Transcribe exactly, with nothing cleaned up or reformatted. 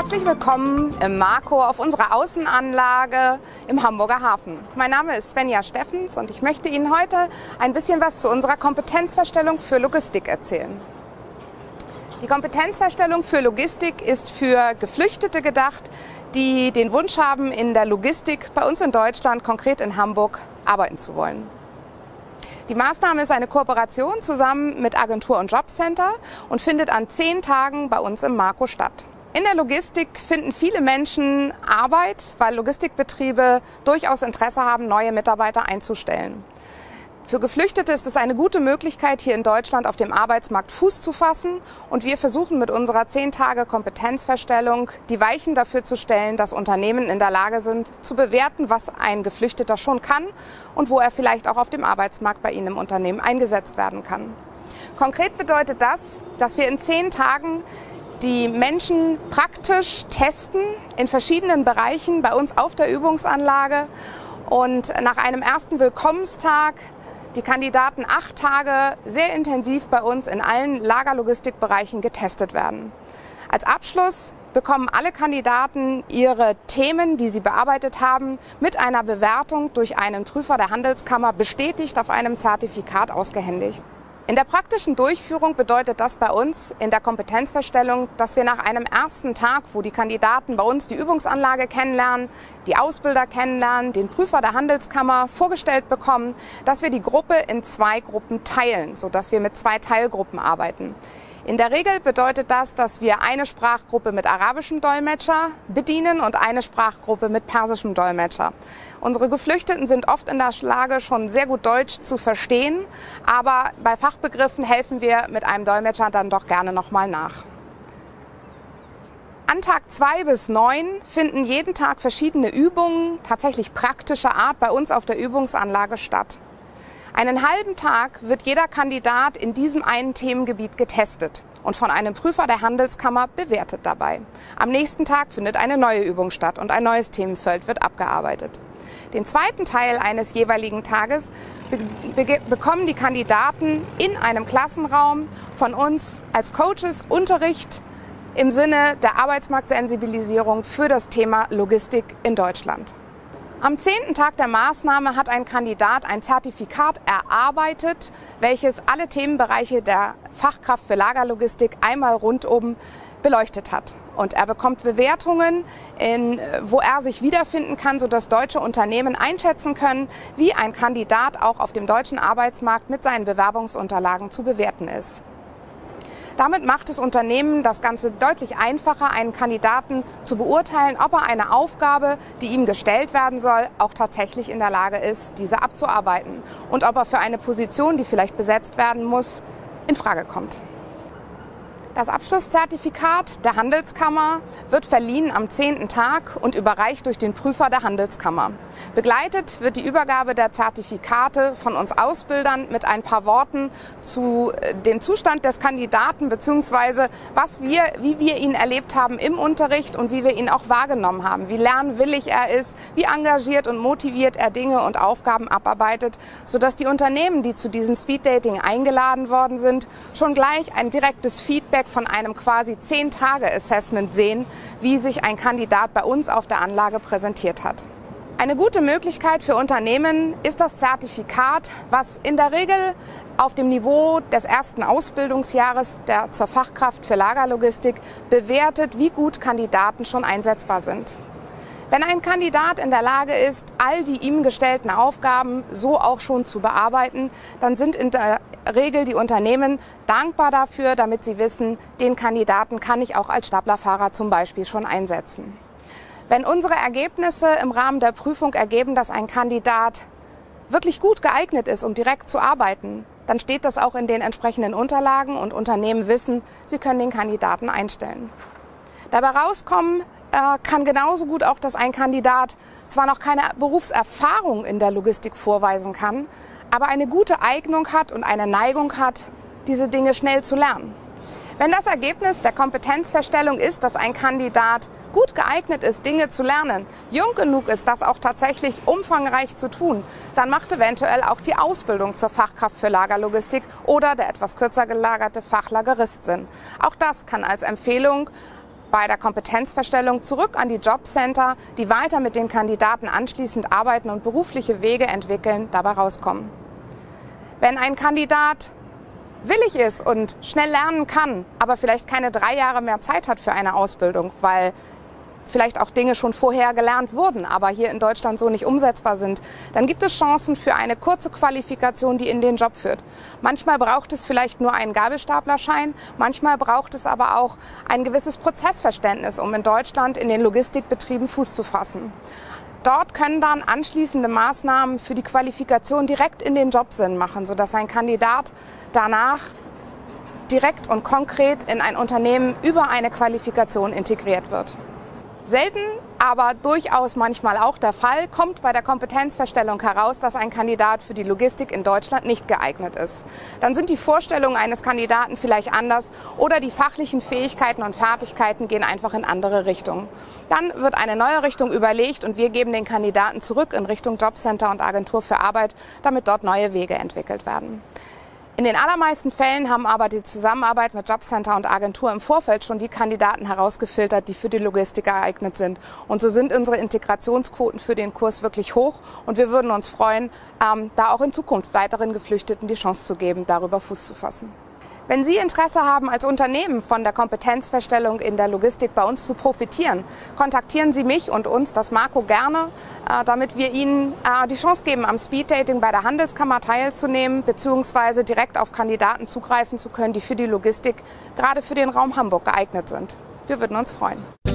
Herzlich willkommen im Marco auf unserer Außenanlage im Hamburger Hafen. Mein Name ist Svenja Steffens und ich möchte Ihnen heute ein bisschen was zu unserer Kompetenzverstellung für Logistik erzählen. Die Kompetenzverstellung für Logistik ist für Geflüchtete gedacht, die den Wunsch haben, in der Logistik bei uns in Deutschland, konkret in Hamburg, arbeiten zu wollen. Die Maßnahme ist eine Kooperation zusammen mit Agentur und Jobcenter und findet an zehn Tagen bei uns im Marco statt. In der Logistik finden viele Menschen Arbeit, weil Logistikbetriebe durchaus Interesse haben, neue Mitarbeiter einzustellen. Für Geflüchtete ist es eine gute Möglichkeit, hier in Deutschland auf dem Arbeitsmarkt Fuß zu fassen. Und wir versuchen mit unserer zehn Tage Kompetenzverstellung die Weichen dafür zu stellen, dass Unternehmen in der Lage sind, zu bewerten, was ein Geflüchteter schon kann und wo er vielleicht auch auf dem Arbeitsmarkt bei Ihnen im Unternehmen eingesetzt werden kann. Konkret bedeutet das, dass wir in zehn Tagen die Menschen praktisch testen in verschiedenen Bereichen bei uns auf der Übungsanlage und nach einem ersten Willkommenstag die Kandidaten acht Tage sehr intensiv bei uns in allen Lagerlogistikbereichen getestet werden. Als Abschluss bekommen alle Kandidaten ihre Themen, die sie bearbeitet haben, mit einer Bewertung durch einen Prüfer der Handelskammer bestätigt auf einem Zertifikat ausgehändigt. In der praktischen Durchführung bedeutet das bei uns in der Kompetenzverstellung, dass wir nach einem ersten Tag, wo die Kandidaten bei uns die Übungsanlage kennenlernen, die Ausbilder kennenlernen, den Prüfer der Handelskammer vorgestellt bekommen, dass wir die Gruppe in zwei Gruppen teilen, sodass wir mit zwei Teilgruppen arbeiten. In der Regel bedeutet das, dass wir eine Sprachgruppe mit arabischem Dolmetscher bedienen und eine Sprachgruppe mit persischem Dolmetscher. Unsere Geflüchteten sind oft in der Lage, schon sehr gut Deutsch zu verstehen, aber bei Fachbegriffen helfen wir mit einem Dolmetscher dann doch gerne nochmal nach. An Tag zwei bis neun finden jeden Tag verschiedene Übungen, tatsächlich praktischer Art, bei uns auf der Übungsanlage statt. Einen halben Tag wird jeder Kandidat in diesem einen Themengebiet getestet und von einem Prüfer der Handelskammer bewertet dabei. Am nächsten Tag findet eine neue Übung statt und ein neues Themenfeld wird abgearbeitet. Den zweiten Teil eines jeweiligen Tages be be bekommen die Kandidaten in einem Klassenraum von uns als Coaches Unterricht im Sinne der Arbeitsmarktsensibilisierung für das Thema Logistik in Deutschland. Am zehnten Tag der Maßnahme hat ein Kandidat ein Zertifikat erarbeitet, welches alle Themenbereiche der Fachkraft für Lagerlogistik einmal rundum beleuchtet hat. Und er bekommt Bewertungen, in, wo er sich wiederfinden kann, sodass deutsche Unternehmen einschätzen können, wie ein Kandidat auch auf dem deutschen Arbeitsmarkt mit seinen Bewerbungsunterlagen zu bewerten ist. Damit macht es Unternehmen das Ganze deutlich einfacher, einen Kandidaten zu beurteilen, ob er eine Aufgabe, die ihm gestellt werden soll, auch tatsächlich in der Lage ist, diese abzuarbeiten und ob er für eine Position, die vielleicht besetzt werden muss, in Frage kommt. Das Abschlusszertifikat der Handelskammer wird verliehen am zehnten Tag und überreicht durch den Prüfer der Handelskammer. Begleitet wird die Übergabe der Zertifikate von uns Ausbildern mit ein paar Worten zu dem Zustand des Kandidaten bzw. was wir, wie wir ihn erlebt haben im Unterricht und wie wir ihn auch wahrgenommen haben, wie lernwillig er ist, wie engagiert und motiviert er Dinge und Aufgaben abarbeitet, sodass die Unternehmen, die zu diesem Speeddating eingeladen worden sind, schon gleich ein direktes Feedback von einem quasi zehn Tage Assessment sehen, wie sich ein Kandidat bei uns auf der Anlage präsentiert hat. Eine gute Möglichkeit für Unternehmen ist das Zertifikat, was in der Regel auf dem Niveau des ersten Ausbildungsjahres der zur Fachkraft für Lagerlogistik bewertet, wie gut Kandidaten schon einsetzbar sind. Wenn ein Kandidat in der Lage ist, all die ihm gestellten Aufgaben so auch schon zu bearbeiten, dann sind in der Regel die Unternehmen dankbar dafür, damit sie wissen, den Kandidaten kann ich auch als Staplerfahrer zum Beispiel schon einsetzen. Wenn unsere Ergebnisse im Rahmen der Prüfung ergeben, dass ein Kandidat wirklich gut geeignet ist, um direkt zu arbeiten, dann steht das auch in den entsprechenden Unterlagen und Unternehmen wissen, sie können den Kandidaten einstellen. Dabei rauskommen kann genauso gut auch, dass ein Kandidat zwar noch keine Berufserfahrung in der Logistik vorweisen kann, aber eine gute Eignung hat und eine Neigung hat, diese Dinge schnell zu lernen. Wenn das Ergebnis der Kompetenzverstellung ist, dass ein Kandidat gut geeignet ist, Dinge zu lernen, jung genug ist, das auch tatsächlich umfangreich zu tun, dann macht eventuell auch die Ausbildung zur Fachkraft für Lagerlogistik oder der etwas kürzer gelagerte Fachlagerist Sinn. Auch das kann als Empfehlung bei der Kompetenzverstellung zurück an die Jobcenter, die weiter mit den Kandidaten anschließend arbeiten und berufliche Wege entwickeln, dabei rauskommen. Wenn ein Kandidat willig ist und schnell lernen kann, aber vielleicht keine drei Jahre mehr Zeit hat für eine Ausbildung, weil vielleicht auch Dinge schon vorher gelernt wurden, aber hier in Deutschland so nicht umsetzbar sind, dann gibt es Chancen für eine kurze Qualifikation, die in den Job führt. Manchmal braucht es vielleicht nur einen Gabelstaplerschein, manchmal braucht es aber auch ein gewisses Prozessverständnis, um in Deutschland in den Logistikbetrieben Fuß zu fassen. Dort können dann anschließende Maßnahmen für die Qualifikation direkt in den Job Sinn machen, sodass ein Kandidat danach direkt und konkret in ein Unternehmen über eine Qualifikation integriert wird. Selten, aber durchaus manchmal auch der Fall, kommt bei der Kompetenzverstellung heraus, dass ein Kandidat für die Logistik in Deutschland nicht geeignet ist. Dann sind die Vorstellungen eines Kandidaten vielleicht anders oder die fachlichen Fähigkeiten und Fertigkeiten gehen einfach in andere Richtungen. Dann wird eine neue Richtung überlegt und wir geben den Kandidaten zurück in Richtung Jobcenter und Agentur für Arbeit, damit dort neue Wege entwickelt werden. In den allermeisten Fällen haben aber die Zusammenarbeit mit Jobcenter und Agentur im Vorfeld schon die Kandidaten herausgefiltert, die für die Logistik geeignet sind. Und so sind unsere Integrationsquoten für den Kurs wirklich hoch und wir würden uns freuen, ähm, da auch in Zukunft weiteren Geflüchteten die Chance zu geben, darüber Fuß zu fassen. Wenn Sie Interesse haben, als Unternehmen von der Kompetenzverstellung in der Logistik bei uns zu profitieren, kontaktieren Sie mich und uns, das Marco, gerne, äh, damit wir Ihnen äh, die Chance geben, am Speeddating bei der Handelskammer teilzunehmen, beziehungsweise direkt auf Kandidaten zugreifen zu können, die für die Logistik gerade für den Raum Hamburg geeignet sind. Wir würden uns freuen.